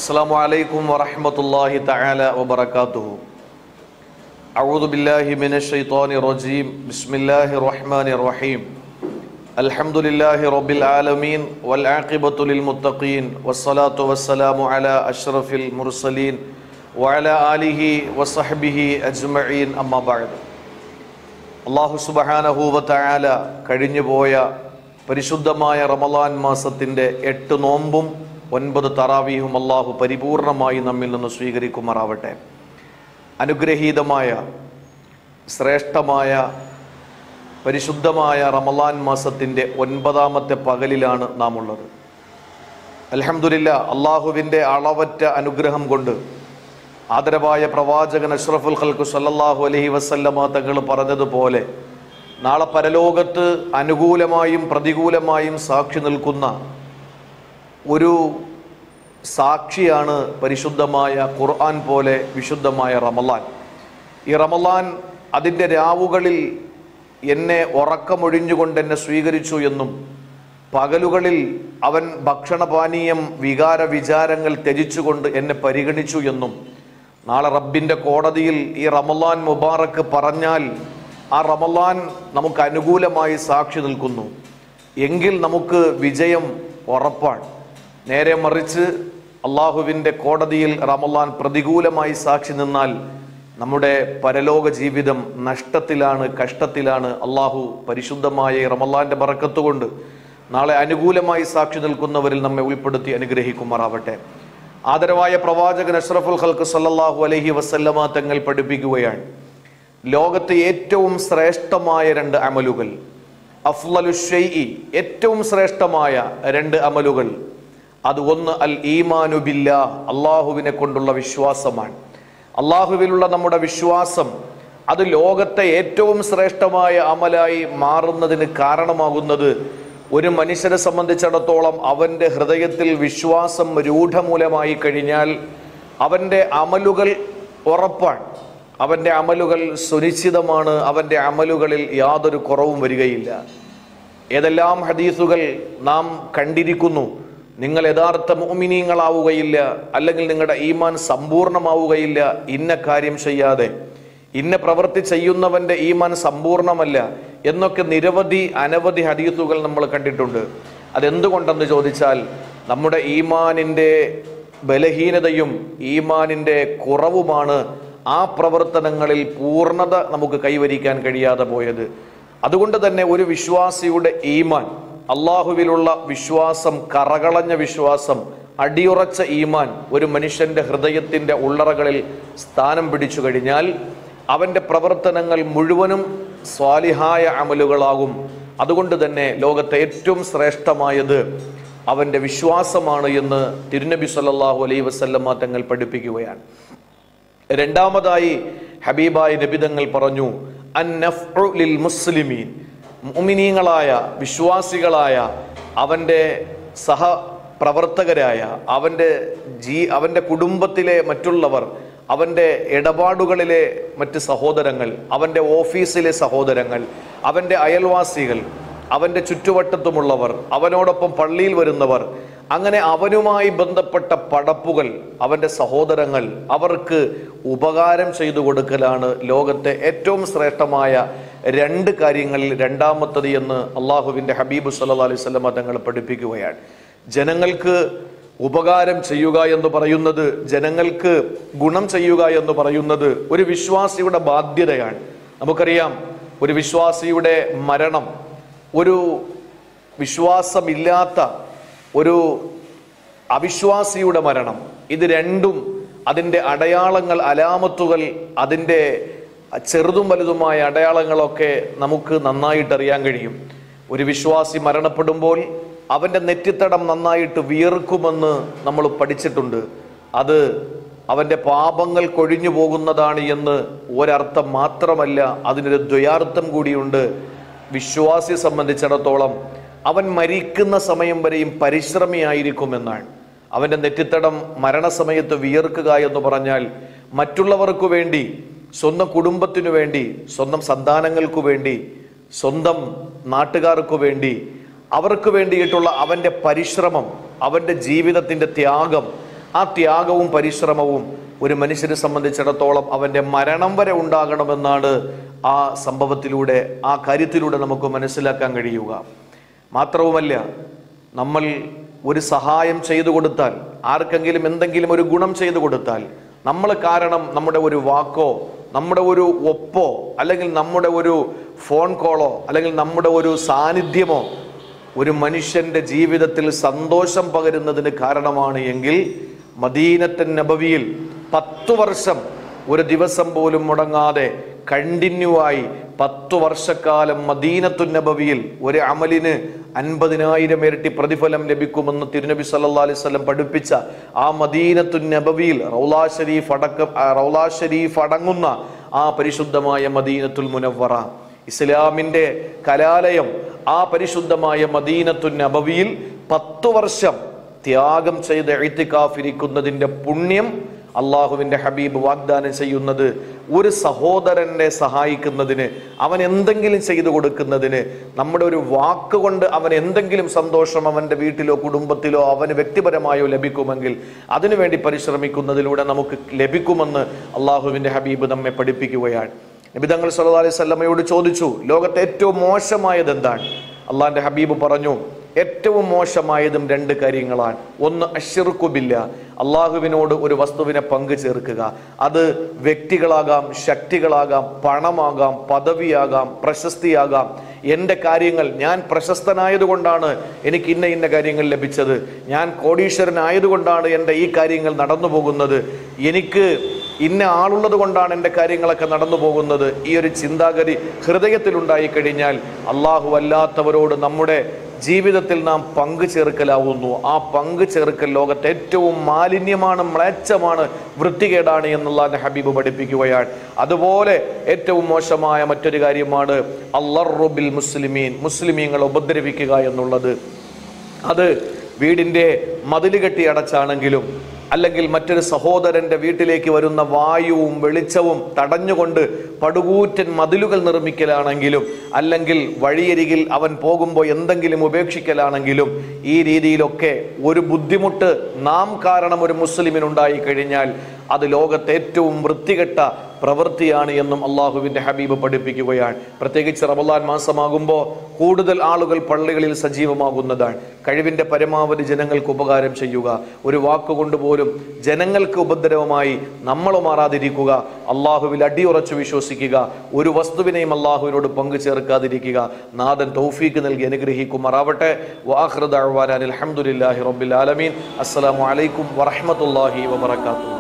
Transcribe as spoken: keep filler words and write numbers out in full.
السلام عليكم ورحمة الله تعالى وبركاته. أعوذ بالله من الشيطان الرجيم. بسم الله الرحمن الرحيم. الحمد لله رب العالمين والعاقبة للمتقين والصلاة والسلام على أشرف المرسلين وعلى آله وصحبه أجمعين. أما بعد. അല്ലാഹു സുബ്ഹാനഹു വ തആല കഴിഞ്ഞു പോയ പരിശുദ്ധമായ റമളാൻ മാസത്തിൻ്റെ എട്ട് നോമ്പും ഒൻപത് തറാവീഹും അല്ലാഹു പരിപൂർണമായി നമ്മിൽ നിന്ന് സ്വീകരിക്കുമാറാവട്ടെ. അനുഗ്രഹീതമായ ശ്രേഷ്ഠമായ പരിശുദ്ധമായ റമളാൻ മാസത്തിൻ്റെ ഒൻപതാമത്തെ പകലിലാണ് നാം ഉള്ളത്. അൽഹംദുലില്ലാഹ്, അള്ളാഹുവിൻ്റെ അളവറ്റ അനുഗ്രഹം കൊണ്ട് ആദരവായ പ്രവാചകൻ അഷ്റഫുൽ ഖൽഖ് സല്ലല്ലാഹു അലൈഹി വസല്ലമ തങ്ങൾ പറഞ്ഞതുപോലെ നാളെ പരലോകത്ത് അനുകൂലമായും പ്രതികൂലമായും സാക്ഷി നിൽക്കുന്ന ഒരു സാക്ഷിയാണ് പരിശുദ്ധമായ ഖുർആൻ പോലെ വിശുദ്ധമായ റമളാൻ. ഈ റമളാൻ അതിൻ്റെ രാവുകളിൽ എന്നെ ഉറക്കമൊഴിഞ്ഞുകൊണ്ട് എന്നെ സ്വീകരിച്ചു എന്നും പകലുകളിൽ അവൻ ഭക്ഷണപാനീയം വികാര വിചാരങ്ങൾ ത്യജിച്ചുകൊണ്ട് എന്നെ പരിഗണിച്ചു എന്നും നാളെ റബ്ബിൻ്റെ കോടതിയിൽ ഈ റമളാൻ മുബാറക്ക് പറഞ്ഞാൽ ആ റമളാൻ നമുക്ക് അനുകൂലമായി സാക്ഷി നിൽക്കുന്നു എങ്കിൽ നമുക്ക് വിജയം ഉറപ്പാണ്. നേരെ മറിച്ച് അള്ളാഹുവിൻ്റെ കോടതിയിൽ റമളാൻ പ്രതികൂലമായി സാക്ഷി നിന്നാൽ നമ്മുടെ പരലോക ജീവിതം നഷ്ടത്തിലാണ്, കഷ്ടത്തിലാണ്. അള്ളാഹു പരിശുദ്ധമായ റമളാൻ്റെ ബറക്കത്ത് കൊണ്ട് നാളെ അനുകൂലമായി സാക്ഷി നിൽക്കുന്നവരിൽ നമ്മെ ഉൾപ്പെടുത്തി അനുഗ്രഹിക്കുമാറാവട്ടെ. ആദരവായ പ്രവാചകൻ അഷ്റഫുൽ ഖൽഖ് സല്ലല്ലാഹു അലൈഹി വസല്ലമ തങ്ങൾ പഠിപ്പിക്കുകയാണ്, ലോകത്തെ ഏറ്റവും ശ്രേഷ്ഠമായ രണ്ട് അമലുകൾ, അഫ്ളലു ശൈഇ, ഏറ്റവും ശ്രേഷ്ഠമായ രണ്ട് അമലുകൾ, അത് ഒന്ന് അൽ ഈമാനു ബില്ലാഹ്, അള്ളാഹുവിനെ കൊണ്ടുള്ള വിശ്വാസമാണ്. അള്ളാഹുവിലുള്ള നമ്മുടെ വിശ്വാസം അത് ലോകത്തെ ഏറ്റവും ശ്രേഷ്ഠമായ അമലായി മാറുന്നതിന് കാരണമാകുന്നത് ഒരു മനുഷ്യനെ സംബന്ധിച്ചിടത്തോളം അവൻ്റെ ഹൃദയത്തിൽ വിശ്വാസം രൂഢമൂലമായി കഴിഞ്ഞാൽ അവൻ്റെ അമലുകൾ ഉറപ്പാണ്, അവൻ്റെ അമലുകൾ സുനിശ്ചിതമാണ്, അവൻ്റെ അമലുകളിൽ യാതൊരു കുറവും വരികയില്ല. ഏതെല്ലാം ഹദീസുകൾ നാം കണ്ടിരിക്കുന്നു, നിങ്ങൾ യഥാർത്ഥ മുഅ്മിനീങ്ങളാവുകയില്ല, അല്ലെങ്കിൽ നിങ്ങളുടെ ഈമാൻ സമ്പൂർണ്ണമാവുകയില്ല ഇന്ന കാര്യം ചെയ്യാതെ, ഇന്ന പ്രവൃത്തി ചെയ്യുന്നവൻ്റെ ഈമാൻ സമ്പൂർണ്ണമല്ല എന്നൊക്കെ നിരവധി അനവധി ഹദീസുകൾ നമ്മൾ കണ്ടിട്ടുണ്ട്. അതെന്തുകൊണ്ടെന്ന് ചോദിച്ചാൽ നമ്മുടെ ഈമാനിൻ്റെ ബലഹീനതയും ഈമാനിൻ്റെ കുറവുമാണ് ആ പ്രവർത്തനങ്ങളിൽ പൂർണ്ണത നമുക്ക് കൈവരിക്കാൻ കഴിയാതെ പോയത്. അതുകൊണ്ട് തന്നെ ഒരു വിശ്വാസിയുടെ ഈമാൻ, അള്ളാഹുവിലുള്ള വിശ്വാസം, കറകളഞ്ഞ വിശ്വാസം, അടിയുറച്ച ഈമാൻ ഒരു മനുഷ്യൻ്റെ ഹൃദയത്തിൻ്റെ ഉള്ളറകളിൽ സ്ഥാനം പിടിച്ചു കഴിഞ്ഞാൽ അവൻ്റെ പ്രവർത്തനങ്ങൾ മുഴുവനും സ്വാലിഹായ അമലുകളാകും. അതുകൊണ്ട് തന്നെ ലോകത്തെ ഏറ്റവും ശ്രേഷ്ഠമായത് അവൻ്റെ വിശ്വാസമാണ് എന്ന് തിരുനബി സല്ലല്ലാഹു അലൈഹി വസല്ലമ തങ്ങൾ പഠിപ്പിക്കുകയാണ്. രണ്ടാമതായി ഹബീബായ നബി തങ്ങൾ പറഞ്ഞു, അന്നഫ്ഉ ലിൽ മുസ്ലിമീൻ, മുഅ്മിനീങ്ങളായ വിശ്വാസികളായ അവൻ്റെ സഹപ്രവർത്തകരായ അവൻ്റെ ജീ അവൻ്റെ കുടുംബത്തിലെ മറ്റുള്ളവർ, അവൻ്റെ ഇടപാടുകളിലെ മറ്റ് സഹോദരങ്ങൾ, അവൻ്റെ ഓഫീസിലെ സഹോദരങ്ങൾ, അവൻ്റെ അയൽവാസികൾ, അവൻ്റെ ചുറ്റുവട്ടത്തുമുള്ളവർ, അവനോടൊപ്പം പള്ളിയിൽ വരുന്നവർ, അങ്ങനെ അവനുമായി ബന്ധപ്പെട്ട പടപ്പുകൾ, അവൻ്റെ സഹോദരങ്ങൾ, അവർക്ക് ഉപകാരം ചെയ്തു കൊടുക്കലാണ് ലോകത്തെ ഏറ്റവും ശ്രേഷ്ഠമായ രണ്ട് കാര്യങ്ങളിൽ രണ്ടാമത്തത് എന്ന് അള്ളാഹുവിൻ്റെ ഹബീബ് സല്ലല്ലാഹു അലൈഹി വസല്ലമ തങ്ങൾ പഠിപ്പിക്കുകയാണ്. ജനങ്ങൾക്ക് ഉപകാരം ചെയ്യുക എന്ന് പറയുന്നത്, ജനങ്ങൾക്ക് ഗുണം ചെയ്യുക എന്ന് പറയുന്നത് ഒരു വിശ്വാസിയുടെ ബാധ്യതയാണ്. നമുക്കറിയാം, ഒരു വിശ്വാസിയുടെ മരണം, ഒരു വിശ്വാസമില്ലാത്ത ഒരു അവിശ്വാസിയുടെ മരണം, ഇത് രണ്ടും അതിൻ്റെ അടയാളങ്ങൾ, അലാമത്തുകൾ, അതിൻ്റെ ചെറുതും വലുതുമായ അടയാളങ്ങളൊക്കെ നമുക്ക് നന്നായിട്ടറിയാൻ കഴിയും. ഒരു വിശ്വാസി മരണപ്പെടുമ്പോൾ അവൻ്റെ നെറ്റിത്തടം നന്നായിട്ട് വിയർക്കുമെന്ന് നമ്മൾ പഠിച്ചിട്ടുണ്ട്. അത് അവൻ്റെ പാപങ്ങൾ കൊഴിഞ്ഞു പോകുന്നതാണ് എന്ന് ഒരർത്ഥം മാത്രമല്ല, അതിനൊരു ദ്വയാർത്ഥം കൂടിയുണ്ട്. വിശ്വാസിയെ സംബന്ധിച്ചിടത്തോളം അവൻ മരിക്കുന്ന സമയം വരെയും പരിശ്രമിയായിരിക്കുമെന്നാണ്. അവൻ്റെ നെറ്റിത്തടം മരണസമയത്ത് വിയർക്കുക എന്ന് പറഞ്ഞാൽ മറ്റുള്ളവർക്ക് വേണ്ടി, സ്വന്തം കുടുംബത്തിനു വേണ്ടി, സ്വന്തം സന്താനങ്ങൾക്കു വേണ്ടി, സ്വന്തം നാട്ടുകാർക്ക് വേണ്ടി, അവർക്ക് വേണ്ടിയിട്ടുള്ള അവൻ്റെ പരിശ്രമം, അവൻ്റെ ജീവിതത്തിൻ്റെ ത്യാഗം, ആ ത്യാഗവും പരിശ്രമവും ഒരു മനുഷ്യനെ സംബന്ധിച്ചിടത്തോളം അവൻ്റെ മരണം വരെ ഉണ്ടാകണമെന്നാണ് ആ സംഭവത്തിലൂടെ, ആ കാര്യത്തിലൂടെ നമുക്ക് മനസ്സിലാക്കാൻ കഴിയുക. മാത്രവുമല്ല, നമ്മൾ ഒരു സഹായം ചെയ്തു കൊടുത്താൽ, ആർക്കെങ്കിലും എന്തെങ്കിലും ഒരു ഗുണം ചെയ്തു കൊടുത്താൽ, നമ്മൾ കാരണം നമ്മുടെ ഒരു വാക്കോ നമ്മുടെ ഒരു ഒപ്പോ അല്ലെങ്കിൽ നമ്മുടെ ഒരു ഫോൺ കോളോ അല്ലെങ്കിൽ നമ്മുടെ ഒരു സാന്നിധ്യമോ ഒരു മനുഷ്യൻ്റെ ജീവിതത്തിൽ സന്തോഷം പകരുന്നതിന് കാരണമാണ് എങ്കിൽ മദീനത്തുൻ നബവിയിൽ പത്തു വർഷം ഒരു ദിവസം പോലും മുടങ്ങാതെ കണ്ടിന്യൂ ആയി പത്തു വർഷക്കാലം മദീനത്തുൻ നബവിയിൽ ഒരു അമലിന് അൻപതിനായിരം ഇരട്ടി പ്രതിഫലം ലഭിക്കുമെന്ന് തിരുനബി സല്ലല്ലാഹു അലൈഹി വസല്ലം പഠിപ്പിച്ച ആ മദീനത്തുൻ നബവിയിൽ റൗളാ ഷരീഫ് അടക്കം റൗളാ ഷരീഫ് അടങ്ങുന്ന ആ പരിശുദ്ധമായ മദീനത്തുൽ മുനവ്വറ, ഇസ്ലാമിൻ്റെ കലാലയം, ആ പരിശുദ്ധമായ മദീനത്തുൻ നബവിയിൽ പത്തു വർഷം ത്യാഗം ചെയ്ത് ഇഅ്തികാഫിരിക്കുന്നതിൻ്റെ പുണ്യം അള്ളാഹുവിൻ്റെ ഹബീബ് വാഗ്ദാനം ചെയ്യുന്നത് ഒരു സഹോദരനെ സഹായിക്കുന്നതിന്, അവൻ എന്തെങ്കിലും ചെയ്തു കൊടുക്കുന്നതിന്, നമ്മുടെ ഒരു വാക്കുകൊണ്ട് അവൻ എന്തെങ്കിലും സന്തോഷം അവൻ്റെ വീട്ടിലോ കുടുംബത്തിലോ അവന് വ്യക്തിപരമായോ ലഭിക്കുമെങ്കിൽ അതിനുവേണ്ടി പരിശ്രമിക്കുന്നതിലൂടെ നമുക്ക് ലഭിക്കുമെന്ന് അള്ളാഹുവിൻ്റെ ഹബീബ് നമ്മെ പഠിപ്പിക്കുകയാണ്. നബി തങ്ങൾ സല്ലല്ലാഹു അലൈഹി വസല്ലമയോട് ചോദിച്ചു, ലോകത്തെ ഏറ്റവും മോശമായത് എന്താണ്? അള്ളാഹിൻ്റെ ഹബീബ് പറഞ്ഞു, ഏറ്റവും മോശമായതും രണ്ട് കാര്യങ്ങളാണ്. ഒന്ന് അശ്ശിർക്കു ബില്ലാ, അള്ളാഹുവിനോട് ഒരു വസ്തുവിനെ പങ്കു ചേർക്കുക. അത് വ്യക്തികളാകാം, ശക്തികളാകാം, പണമാകാം, പദവിയാകാം, പ്രശസ്തിയാകാം. എൻ്റെ കാര്യങ്ങൾ, ഞാൻ പ്രശസ്തനായതുകൊണ്ടാണ് എനിക്ക് ഇന്ന ഇന്ന കാര്യങ്ങൾ ലഭിച്ചത്, ഞാൻ കോടീശ്വരനായതുകൊണ്ടാണ് എൻ്റെ ഈ കാര്യങ്ങൾ നടന്നു പോകുന്നത്, എനിക്ക് ഇന്ന ആളുള്ളത് കൊണ്ടാണ് എൻ്റെ കാര്യങ്ങളൊക്കെ നടന്നു പോകുന്നത്. ഈ ഒരു ചിന്താഗതി ഹൃദയത്തിലുണ്ടായി കഴിഞ്ഞാൽ അള്ളാഹു അല്ലാത്തവരോട് നമ്മുടെ ജീവിതത്തിൽ നാം പങ്കു ചേർക്കലാവുന്നു. ആ പങ്കു ചേർക്കൽ ലോകത്തെ ഏറ്റവും മാലിന്യമാണ്, മ്ലേച്ഛമാണ്, വൃത്തികേടാണ് എന്നുള്ള ഹബീബ് പഠിപ്പിക്കുകയാണ്. അതുപോലെ ഏറ്റവും മോശമായ മറ്റൊരു കാര്യമാണ് അല്ലറു ബിൽ മുസ്ലിമീൻ, മുസ്ലിമീങ്ങളെ ഉപദ്രവിക്കുക എന്നുള്ളത്. അത് വീടിൻ്റെ മതിൽ കെട്ടി അടച്ചാണെങ്കിലും അല്ലെങ്കിൽ മറ്റൊരു സഹോദരൻ്റെ വീട്ടിലേക്ക് വരുന്ന വായുവും വെളിച്ചവും തടഞ്ഞുകൊണ്ട് പടുകൂറ്റൻ മതിലുകൾ നിർമ്മിക്കലാണെങ്കിലും അല്ലെങ്കിൽ വഴിയരികിൽ അവൻ പോകുമ്പോൾ എന്തെങ്കിലും ഉപേക്ഷിക്കലാണെങ്കിലും ഈ രീതിയിലൊക്കെ ഒരു ബുദ്ധിമുട്ട് നാം കാരണം ഒരു മുസ്ലിമിനുണ്ടായി കഴിഞ്ഞാൽ അത് ലോകത്തെ ഏറ്റവും വൃത്തികെട്ട പ്രവൃത്തിയാണ് എന്നും അള്ളാഹുവിൻ്റെ ഹബീബ് പഠിപ്പിക്കുകയാണ്. പ്രത്യേകിച്ച് റമളാൻ മാസമാകുമ്പോൾ കൂടുതൽ ആളുകൾ പള്ളികളിൽ സജീവമാകുന്നതാണ്. കഴിവിൻ്റെ പരമാവധി ജനങ്ങൾക്ക് ഉപകാരം ചെയ്യുക. ഒരു വാക്കുകൊണ്ട് പോലും ജനങ്ങൾക്ക് ഉപദ്രവമായി നമ്മൾ മാറാതിരിക്കുക. അള്ളാഹുവിൽ അടിയുറച്ചു വിശ്വസിക്കുക. ഒരു വസ്തുവിനെയും അള്ളാഹുവിനോട് പങ്കു ചേർക്കാതിരിക്കുക. നാഥൻ തൗഫീക്ക് നൽകി അനുഗ്രഹിക്കുമാറാവട്ടെ. വആഖിറു ദഅ്വാനാ അൽഹംദുലില്ലാഹി റബ്ബിൽ ആലമീൻ. അസ്സലാമു അലൈക്കും വറഹ്മത്തുള്ളാഹി വബറകാതുഹു.